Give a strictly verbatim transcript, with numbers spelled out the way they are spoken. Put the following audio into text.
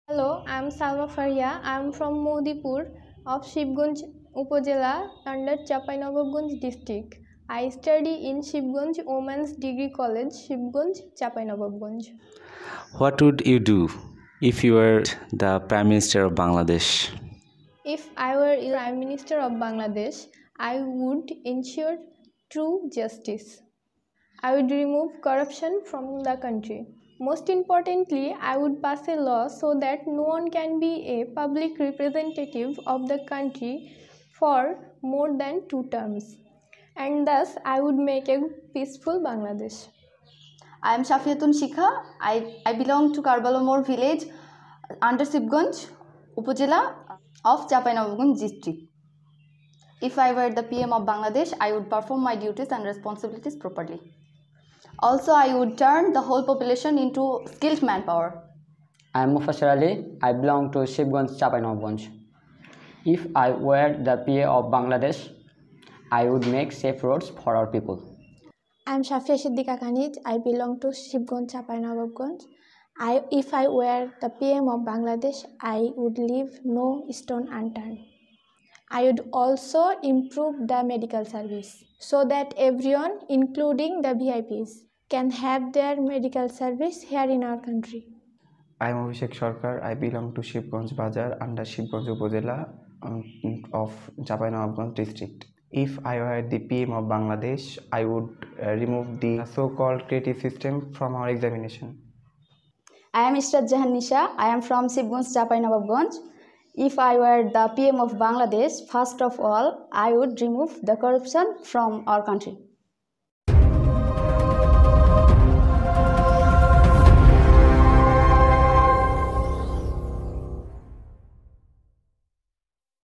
Hello, I am Salma Faria. I am from Modipur of Shibganj Upazila under Chapainababganj district. I study in Shibganj Women's Degree College, Shibganj, Chapainababganj. What would you do if you were the Prime Minister of Bangladesh? If I were Prime Minister of Bangladesh, I would ensure true justice. I would remove corruption from the country. Most importantly, I would pass a law so that no one can be a public representative of the country for more than two terms. And thus, I would make a peaceful Bangladesh. I am Safiyatun Shikha. I, I belong to Karbalomor village under Sibganj, Upazila of Chapainababganj district. If I were the P M of Bangladesh, I would perform my duties and responsibilities properly. Also, I would turn the whole population into skilled manpower. I am Mofasser. I belong to Shibganj, Chapainababganj. If I were the P A of Bangladesh, I would make safe roads for our people. I am Kaniz. I belong to Shibganj, Chapainababganj. I, if I were the P M of Bangladesh, I would leave no stone unturned. I would also improve the medical service so that everyone, including the V I Ps, can have their medical service here in our country. I am Abhishekh. I belong to Shibganj Bazar under Shibganj Upazila um, of Chapainababganj district. If I were the P M of Bangladesh, I would uh, remove the so-called creative system from our examination. I am Esrat Jahan Nisha. I am from Shibganj, Chapainababganj. If I were the P M of Bangladesh, first of all, I would remove the corruption from our country.